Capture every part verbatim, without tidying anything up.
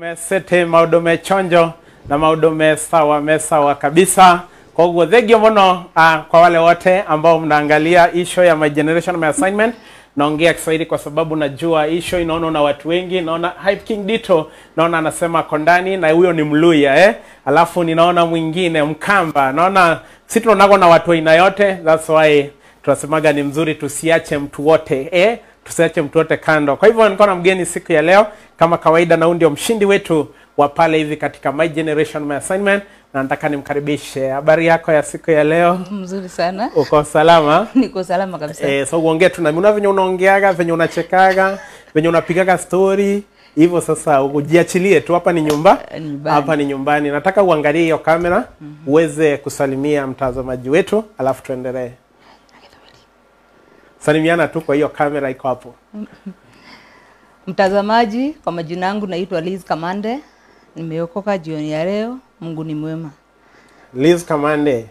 Sete maudume chonjo na maudume sawa mesawa kabisa. Kwa hivyo thegio mono uh, kwa wale wote ambao mnaangalia isho ya My Generation My Assignment. Naongea Kiswahili kwa sababu najua isho inaona na watu wengi. Naona Hype King Dito naona anasema kondani na huyo ni Mluya eh. Alafu ninaona mwingine Mkamba. Naona sisi tunaona na watu aina yote. That's why tunasemaga ni mzuri tusiache mtu wote eh. Tusiache mtu wote kando. Kwa hivyo niko na mgeni siku ya leo kama kawaida, na ndio mshindi wetu wa pale hivi katika My Generation My Assignment, na nataka nimkaribishe. Habari yako ya siku ya leo? Mzuri sana. Uko salama? Niko salama kabisa. Eh, so uongee tu na mimi, una venye unaongeaga, venye unachekaga, venye unapigaga story. Hivyo sasa ujiachilie tu, hapa ni nyumba. Hapa ni nyumbani. Nataka uangalie hiyo kamera, mm -hmm. uweze kusalimia mtazamaji wetu, alafu tuendelee. Salimiana tu kwa hiyo kamera iko hapo. Mtazamaji, kwa majina yangu naitwa Liz Kamande. Nimeokoka jioni ya leo. Mungu ni mwema. Liz Kamande.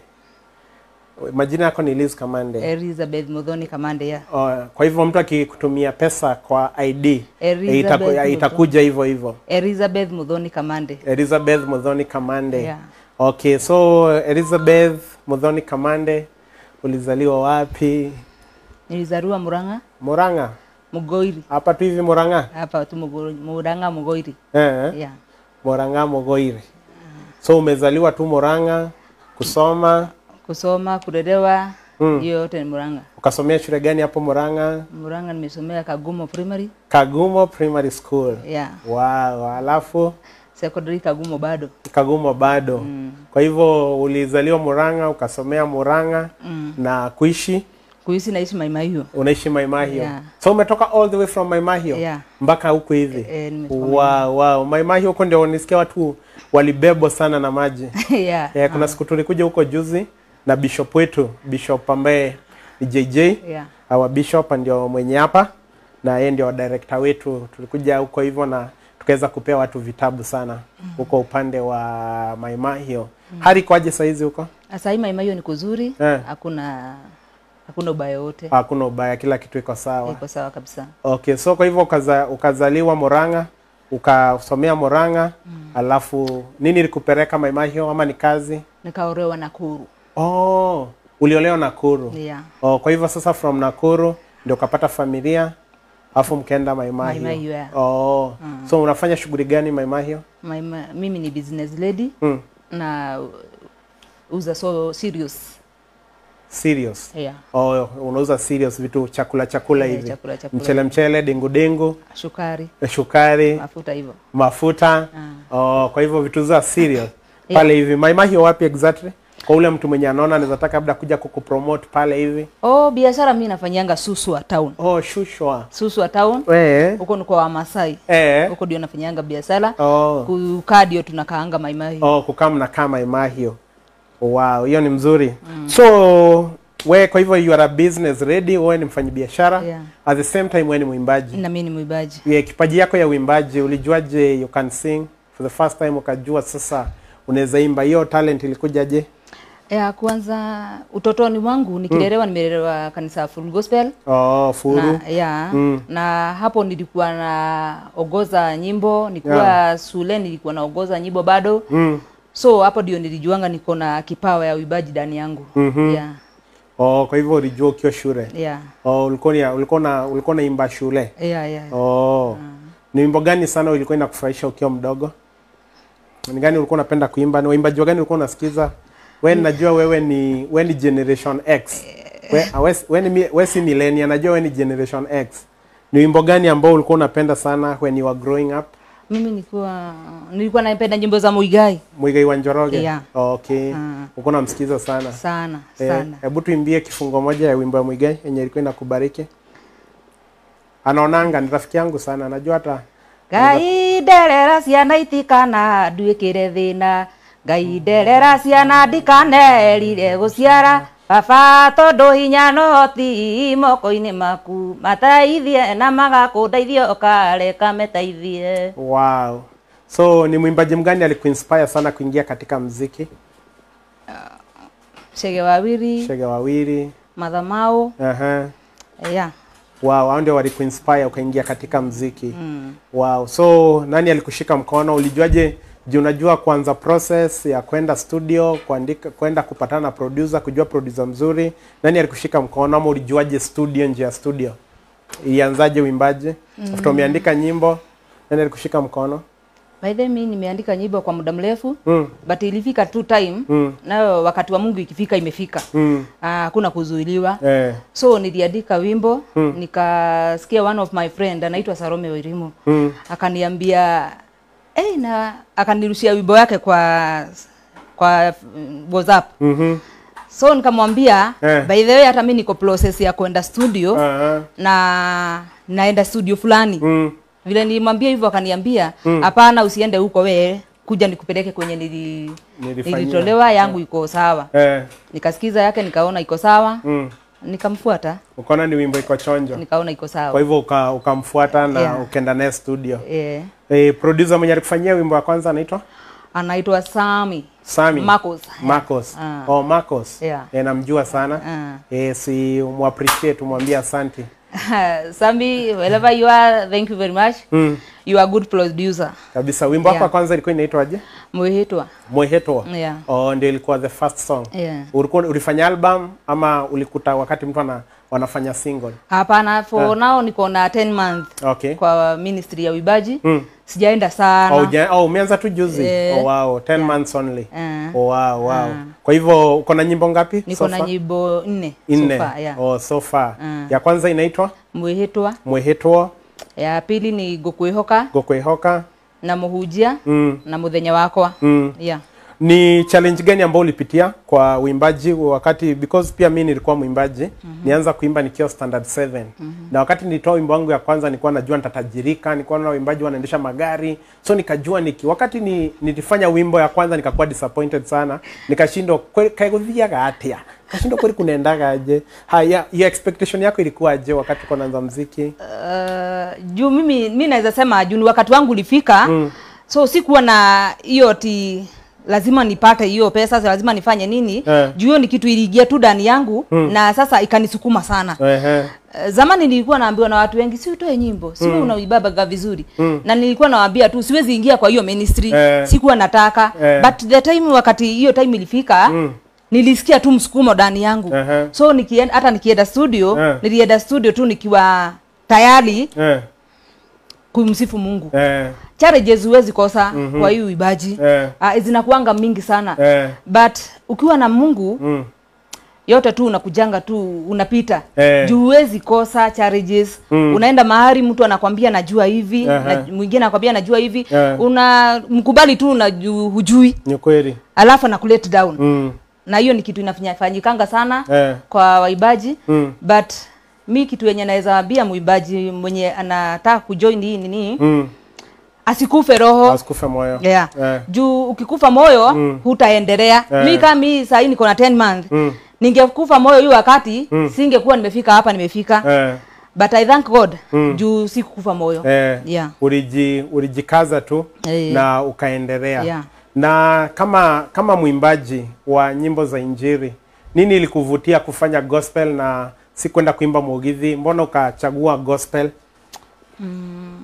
Majina yako ni Liz Kamande. Elizabeth Muthoni Kamande ya. Oh, kwa hivyo mtu akikutumia pesa kwa I D itaku, itakuja hivyo hivyo. Elizabeth Muthoni Kamande. Elizabeth Muthoni Kamande. Yeah. Okay, so Elizabeth Muthoni Kamande, ulizaliwa wapi? Nilizaliwa Murang'a. Murang'a? Mugoiri. Hapa tu hivi Murang'a? Hapa tu Murang'a Mugoiri. Eh. Yeah. Murang'a Mugoiri. So umezaliwa tu Murang'a, kusoma, kusoma, kulelewa, mm. yote ni Murang'a. Ukasomea shule gani hapo Murang'a? Murang'a nimesomea Kagumo Primary. Kagumo Primary School. Yeah. Wow, alafu secondary Kagumo bado. Kagumo bado. Mm. Kwa hivyo ulizaliwa Murang'a, ukasomea Murang'a, mm. na kuishi kuishi naishi Mai Mahiu. Unaishi Mai Mahiu. Yeah. So umetoka all the way from Mai Mahiu? Yeah. Mpaka huko hivi? E, e, wow, wow. Mai Mahiu huko ndio nisikia watu walibebwa sana na maji. Yeah. Yeah, kuna uh. siku tulikuja huko juzi na bishop wetu, bishop ambaye ni J J. Yeah. Our bishop ndio mwenye hapa na yeye ndio director wetu. Tulikuja huko hivyo na tukaweza kupea watu vitabu sana huko mm. upande wa Mai Mahiu. Mm. Hali kwaje saa hizi huko? Sasa hivi Mai Mahiu ni kuzuri. Yeah. Hakuna Hakuna ubaya wote. Hakuna ubaya, kila kitu iko sawa. Iko sawa kabisa. Okay, so kwa hivyo ukaza, ukazaliwa Murang'a, ukasomea Murang'a, mm. alafu nini ilikupeleka Mai Mahiu ama ni kazi? Nikaolewa Nakuru. Oh, uliolewa Nakuru. Yeah. Oh, kwa hivyo sasa from Nakuru ndio ukapata familia, alafu mkaenda Mai Mahiu. Mai Mahiu, yeah. Oh. Mm. So unafanya shughuli gani Mai Mahiu? My, mimi ni business lady. Mm. Na uza so serious. Serious? Yeah. Oh, unauza serious vitu chakula chakula yeah, hivi. Chakula, chakula. Mchele mchele, dengu dengu, shukari. Shukari. Mafuta hivyo. Mafuta. Uh. Oh, kwa hivyo vitu za serious. Yeah. Pale hivi. Mai Mahiu wapi exactly? Kwa ule mtu mwenye anaona anaweza taka labda kuja kukupromote pale hivi. Oh, biashara mimi nafanyanga Suswa Town. Oh, Suswa. Suswa Town. Eh. Huko ni kwa Wamasai. Eh. Huko ndio nafanyanga biashara. Oh. Kukaa ndio tunakaanga Mai Mahiu. Oh, kukaa mnakaa Mai Mahiu. Wow, hiyo ni mzuri. Mm. So we kwa hivyo you are a business ready, wewe ni mfanyabiashara. Yeah. At the same time wewe ni mwimbaji. Na mimi ni mwimbaji. Yeah, kipaji yako ya uimbaji ulijuaje you can sing for the first time ukajua sasa unaweza imba? Hiyo talent ilikujaje? Ya kwanza utotoni wangu nikilelewa, mm. nimelelewa kanisa Full Gospel. Oh, Full. Na, ya, mm. na hapo nilikuwa na ogoza nyimbo, nilikuwa yeah. shule nilikuwa na ogoza nyimbo bado. Mm. So hapo ndio nilijuanga niko na kipawa ya uimbaji ndani yangu. Mm -hmm. Yeah. Oh, kwa hivyo ulijua ukiwa shule? Yeah. Oh, ulikuwa ulikuwa na ulikuwa na imba shule? Yeah, yeah. Oh. Mm. Ni wimbo gani sana ulikuwa inakufurahisha ukiwa mdogo? Ni gani ulikuwa unapenda kuimba? Ni waimbaji gani ulikuwa unasikiza? Wewe najua wewe ni wewe ni Generation X. Wewe wewe ni wewe si millennial, najua wewe ni Generation X. Ni wimbo gani ambao ulikuwa unapenda sana when you were growing up? Mimi nilikuwa nilikuwa napenda nyimbo za Muigai. Muigai wa Njoroge? Yeah. Okay. Uh. Uko unamsikiza sana? Sana, eh, sana. Hebu tuimbie kifungo moja ya wimbo wa Muigai yenye ilikuwa inakubariki. Anaonanga ni rafiki yangu sana, najua hata Ngai nderera ciana itikana nduikire thina, Ngai nderera ciana ndikane rire guciara, baba tondu hinya no ti moko-ini maku, mataithie na magakundeithia ukareka metaithie. Wow. So ni mwimbaji mgani alikuinspire sana kuingia katika muziki? Uh, Shege Wawiri. Shege Wawiri. Madhamao. Aha. Uh -huh. Yeah. Wow, hao ndio walikuinspire ukaingia katika muziki. Mm. Wow. So nani alikushika mkono? Ulijuaje? Je, unajua kuanza process ya kwenda studio, kuandika, kwenda kupatana na producer, kujua producer mzuri? Nani alikushika mkono ama ulijuaje studio nje ya studio? Ianzaje uimbaje? Mm. After umeandika nyimbo, nani alikushika mkono? By the way, mimi nimeandika nyimbo kwa muda mrefu, mm. but ilifika tu time, mm. nayo wakati wa Mungu ikifika imefika. Mm. Ah, hakuna kuzuiliwa. Eh. So niliandika wimbo, mm. nikasikia one of my friend anaitwa Salome Wairimu. Mm. Akaniambia, "Eh, na akanirushia wimbo yake kwa kwa WhatsApp." Mhm. So nikamwambia, eh. by the way hata mimi niko process ya kwenda studio, uh -huh. na naenda studio fulani. Mm. Vile nilimwambia hivyo akaniambia, hapana, mm. usiende huko wewe, kuja nikupeleke kwenye nili nilitolewa yangu iko yeah. sawa. Eh. Nikasikiza yake nikaona iko sawa. Mm. Nikamfuata. Ukaona ni wimbo iko chonjo. Nikaona iko sawa. Kwa hivyo uka, ukamfuata na yeah. ukaenda naye studio. Yeah. Eh, producer mwenye alikufanyia wimbo wa kwanza anaitwa? Anaitwa Sami. Sami. Marcos. Marcos. Yeah. Oh, Marcos. Yeah. Eh, namjua sana. Yeah. Eh, si umappreciate, umwambie asante. Sami, wherever you are, thank you very much. Mm. You are a good producer. Kabisa. Wimbo wako yeah. kwanza ilikuwa inaitwaje? Mwehetwa. Mwehetwa. Yeah. Oh, ndio ilikuwa the first song. Yeah. Ulikuwa ulifanya album ama ulikuta wakati mtu ana wanafanya single? Hapana, for yeah. now niko na ten months. Okay. Kwa ministry ya uimbaji. Mm. Sijaenda sana. Oh, ja, oh umeanza tu juzi. Yeah. Oh wow, ten yeah. months only. Yeah. Oh wow, wow. Yeah. Kwa hivyo uko na nyimbo ngapi? Niko na nyimbo nne so far. Yeah. Oh, so far. Yeah. Ya kwanza inaitwa Mwehetwa. Mwehetwa. Ya pili ni Gukwihoka. Gukwihoka. Na Muhujia. Mm. Na Muthenya wakwa. Mm. Yeah. Ni challenge gani ambayo ulipitia kwa uimbaji wakati, because pia mimi nilikuwa muimbaji, mm -hmm. nianza kuimba nikiwa standard seven. Mm -hmm. Na wakati nilitoa wimbo wangu ya kwanza nilikuwa najua nitatajirika, nilikuwa na waimbaji wanaendesha magari. So nikajua niki wakati ni nilifanya wimbo ya kwanza nikakuwa disappointed sana. Nikashindwa kaiguthiaga atia. Kashindo kweli kunaendaga aje? Haya, your expectation yako ilikuwa aje wakati uko naanza muziki? Uh, juu mimi mimi naweza sema juu wakati wangu ulifika. Mm. So sikuwa na hiyo ti lazima nipate hiyo pesa, lazima nifanye nini? Eh. Juu ni kitu iliingia tu ndani yangu, mm. na sasa ikanisukuma sana. Eh. Zamani nilikuwa naambiwa na watu wengi, si utoe nyimbo, si mm. unaibabaga vizuri. Mm. Na nilikuwa nawaambia tu siwezi ingia kwa hiyo ministry, eh. sikuwa nataka. Eh. But the time wakati hiyo time ilifika, mm. nilisikia tu msukumo ndani yangu. Uh -huh. So nikienda hata nikienda studio, uh. nilienda studio tu nikiwa tayari uh. kumsifu Mungu. Uh. Challenges huwezi kosa mm -hmm. kwa hiyo uibaji. Uh. Uh, zinakuanga mingi sana. Uh. But ukiwa na Mungu, mm. yote tu unakujanga tu unapita. Uh. Juu huwezi kosa challenges. Mm. Unaenda mahali mtu anakwambia najua hivi, uh -huh. na mwingine anakwambia najua hivi, uh. una mkubali tu unajua hujui. Ni kweli. Alafu na let down. Mm. Na hiyo ni kitu inafanyikanga sana eh. kwa waibaji. Mm. But mi kitu yenye naweza waambia muibaji mwenye anataka kujoin hii nini, mm. asikufe roho, asikufe moyo. Yeah. Eh. Juu ukikufa moyo, mm. hutaendelea. Eh. Mi kama mimi sasa niko na ten months, mm. ningekufa moyo hiyo wakati, mm. singekuwa nimefika hapa nimefika. Eh. But I thank God, mm. juu sikukufa moyo. Eh. Yeah. Uliji ulijikaza tu eh. na ukaendelea. Yeah. Na kama kama mwimbaji wa nyimbo za injili, nini ilikuvutia kufanya gospel na si kwenda kuimba mugithi? Mbona ukachagua gospel? Mm.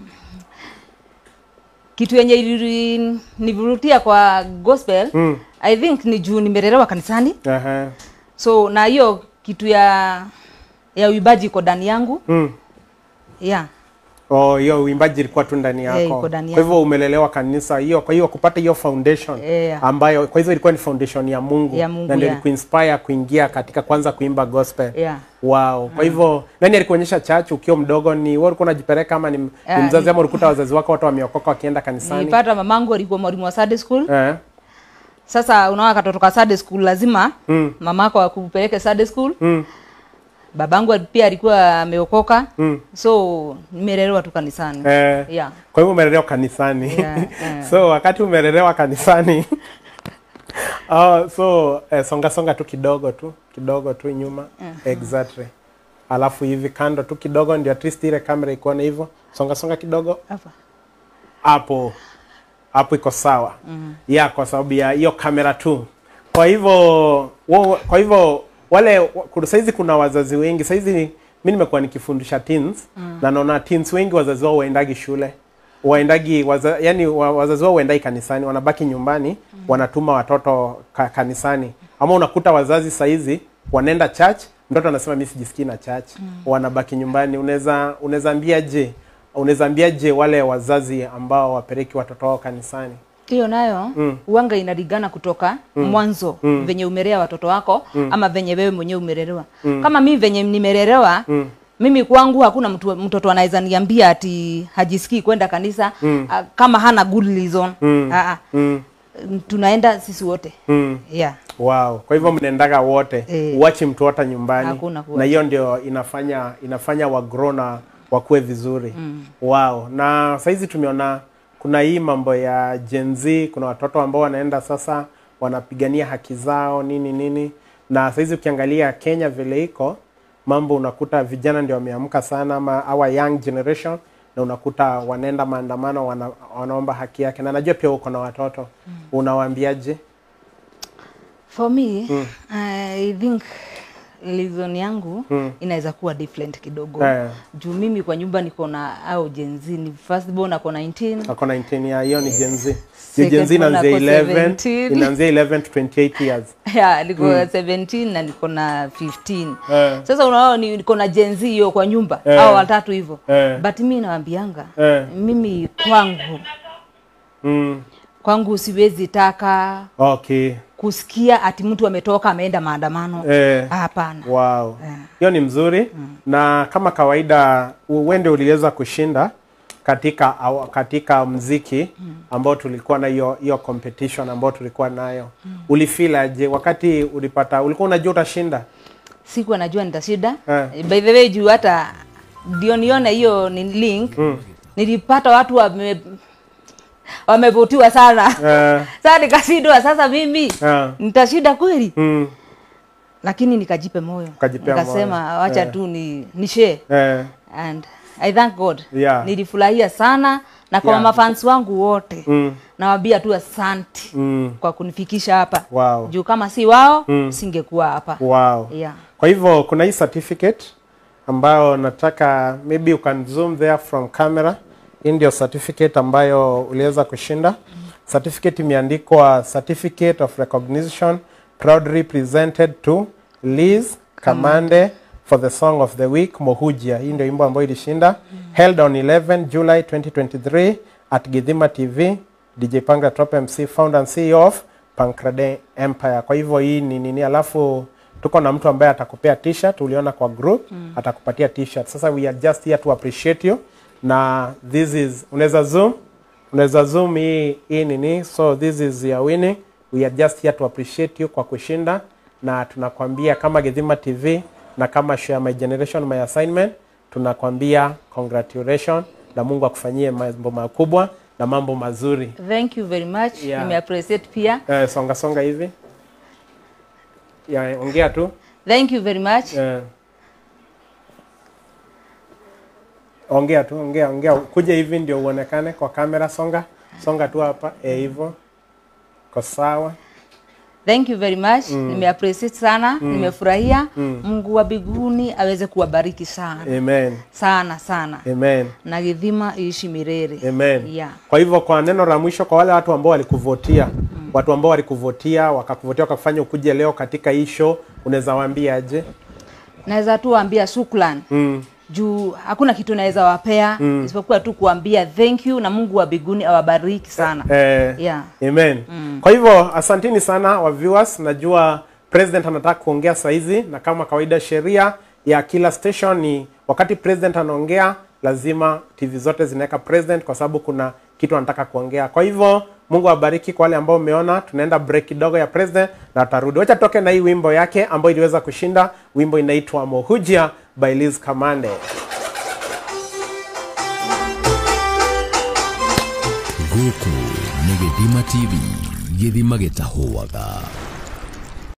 Kitu yenye ilinivutia kwa gospel, mm. I think ni juu nimelelewa kanisani. Uh -huh. So na hiyo kitu ya ya uimbaji iko ndani yangu. Mm. Yeah. Oh, hiyo uimbaji ilikuwa tu ndani yako. Yeah, kwa hivyo umelelewa kanisa hiyo, kwa hiyo kupata hiyo foundation, yeah. ambayo kwa hivyo ilikuwa ni foundation ya Mungu, ya Mungu na ndio ilikuinspire kuingia katika kwanza kuimba gospel. Yeah. Wow. Kwa hivyo mm. nani alikuonyesha church ukiwa mdogo? Ni wewe ulikuwa unajipeleka ama ni, yeah, ni mzazi ama ulikuta wazazi wako watu wameokoka wakienda kanisani? Nilipata mamangu alikuwa mwalimu wa Sunday school. Eh. Sasa unaona katoto ka Sunday school lazima mm. mamako akupeleke Sunday school. Mm. Babangu pia alikuwa ameokoka. Mm. So nimelelewa tu kanisani. Eh, yeah. Kwa hivyo umelelewa kanisani. Yeah, yeah. So wakati umelelewa kanisani oh, so eh, songa songa tu kidogo tu, kidogo tu nyuma. Uh -huh. Exactly. Alafu hivi kando tu kidogo ndio at least ile kamera ikuone hivyo. Songa songa kidogo. Hapa. Hapo. Hapo iko sawa. Mm -hmm. Yeah, kwa sababu ya hiyo kamera tu. Kwa hivyo wo, kwa hivyo wale saizi kuna wazazi wengi saizi mimi nimekuwa nikifundisha teens mm. na naona teens wengi wazazi wao waendagi shule. Waendagi waza, yani wazazi wao waendai kanisani, wanabaki nyumbani mm. wanatuma watoto ka, kanisani. Ama unakuta wazazi saizi wanaenda church, mtoto anasema mimi sijisikii na church. Mm. Wanabaki nyumbani. Unaweza unaweza ambiaje? Unaweza ambiaje wale wazazi ambao wapeleki watoto wao kanisani? Hiyo nayo mm. uanga inaligana kutoka mm. mwanzo mm. venye umelea watoto wako mm. ama venye wewe mwenyewe umelelewa. Mm. Kama mimi venye nimelelewa mm. mimi kwangu hakuna mtu, mtoto anaweza niambia ati hajisikii kwenda kanisa mm. a, kama hana good reason. Mm. A, a. Mm. Tunaenda sisi wote. Mm. Yeah. Wow. Kwa hivyo mnaendaga wote. E. Uachi mtu hata nyumbani. Hakuna na hiyo ndio inafanya inafanya wa grow na wakue vizuri. Mm. Wow. Na saizi tumeona kuna hii mambo ya Gen Z, kuna watoto ambao wanaenda sasa wanapigania haki zao nini nini. Na saizi ukiangalia Kenya vile iko, mambo unakuta vijana ndio wameamka sana, ama our young generation, na unakuta wanaenda maandamano wana, wanaomba haki yake. Na najua pia uko na watoto. Mm. Unawaambiaje? For me, mm. I think reason yangu mm. inaweza kuwa different kidogo. Yeah. Juu mimi kwa nyumba niko na au Gen Z, ni first born ako nineteen. Ako nineteen ya hiyo ni Gen Z. Ni Gen Z inaanzia eleven, inaanzia eleven to twenty-eight years. Yeah, niko mm. seventeen na niko na fifteen. Yeah. Sasa unaona niko na Gen Z hiyo kwa nyumba, yeah. au watatu hivyo. Yeah. But mimi nawaambianga, yeah. mimi kwangu mm. kwangu siwezi taka okay kusikia ati mtu ametoka ameenda maandamano. Hapana. Eh, wow. Hiyo eh. ni mzuri. Mm. Na kama kawaida uende uliweza kushinda katika katika muziki ambao tulikuwa na hiyo hiyo competition ambao tulikuwa nayo. Mm. Ulifeel aje wakati ulipata, ulikuwa unajua utashinda? Sikuwa najua nitashinda. Eh. By the way, juu hata ndio nione hiyo ni link. Mm. Nilipata watu wame wamevutiwa sana. Yeah. Sasa nikashindwa sasa mimi yeah. nitashinda kweli? Mm. Lakini nikajipe moyo. Nikasema wacha yeah. tu ni ni share. Yeah. And I thank God. Yeah. Nilifurahia sana na kwa yeah. mafans wangu wote. Mm. Nawaambia tu asante mm. kwa kunifikisha hapa. Wow. Juu kama si wao mm. singekuwa hapa. Wow. Yeah. Kwa hivyo kuna hii certificate ambayo nataka maybe you can zoom there from camera. Hii ndio certificate ambayo uliweza kushinda. Mm. Certificate imeandikwa Certificate of Recognition proudly presented to Liz Kamande mm. for the Song of the Week Mohujia. Hii ndio wimbo ambayo ilishinda. Mm. Held on eleven July twenty twenty-three at Githima T V. D J Panga Top M C, founder and C E O of Pankrade Empire. Kwa hivyo hii ni nini, alafu tuko na mtu ambaye atakupea t-shirt, uliona kwa group, mm. atakupatia t-shirt. Sasa we are just here to appreciate you. Na this is, unaweza zoom, unaweza zoom hii hii nini. So this is your winning. We are just here to appreciate you kwa kushinda, na tunakwambia kama Githima T V na kama Share My Generation My Assignment, tunakwambia congratulations na Mungu akufanyie mambo makubwa na mambo mazuri. Thank you very much. Yeah. Nime appreciate pia. Eh, songa songa hivi. Ya, ongea tu. Thank you very much. Eh. Ongea tu, ongea, ongea. Kuja hivi ndio uonekane kwa kamera. Songa, songa tu hapa. Eh, hivyo. Kwa sawa. Thank you very much. Mm. Nime appreciate sana, mm. nimefurahia. Mm. Mungu wa mbinguni aweze kuwabariki sana. Amen. Sana sana. Amen. Na Githima iishi milele. Amen. Yeah. Kwa hivyo kwa neno la mwisho kwa wale watu ambao walikuvotia, mm. watu ambao walikuvotia, wakakuvotia wakafanya ukuje leo katika hii show, unaweza waambia aje? Naweza tu waambia shukrani. Mm. Juu hakuna kitu naweza wapea, mm. isipokuwa tu kuambia thank you na Mungu wa mbinguni awabariki sana. Eh, yeah. Amen. Mm. Kwa hivyo asanteni sana wa viewers. Najua president anataka kuongea saizi, na kama kawaida sheria ya kila station ni wakati president anaongea lazima T V zote zinaweka president, kwa sababu kuna kitu anataka kuongea. Kwa hivyo Mungu awabariki kwa wale ambao umeona. Tunaenda break kidogo ya president na tarudi. Wacha toke na hii wimbo yake ambayo iliweza kushinda. Wimbo inaitwa Mohujia by Liz Kamande. Guku ni Githima T V, Githima gitahuaga.